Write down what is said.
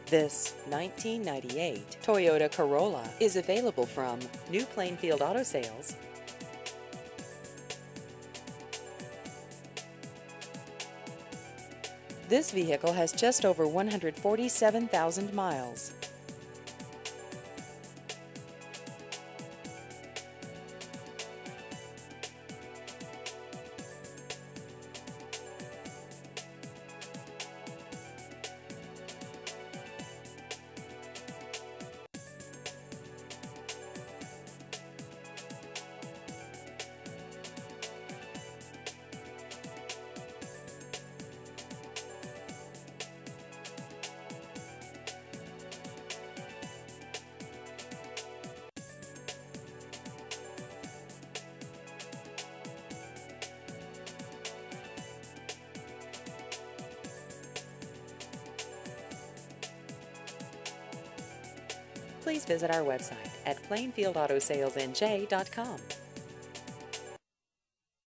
This 1998 Toyota Corolla is available from New Plainfield Auto Sales. This vehicle has just over 147,000 miles. Please visit our website at plainfieldautosalesnj.com.